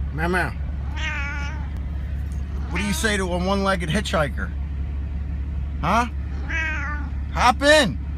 Meow. What do you say to a one-legged hitchhiker? Huh? Hop in.